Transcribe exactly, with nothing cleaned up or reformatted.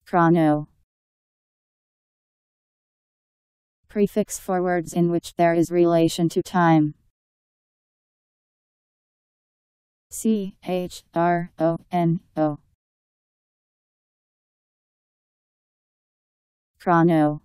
Chrono. Prefix for words in which there is relation to time. C H R O N O. Chrono.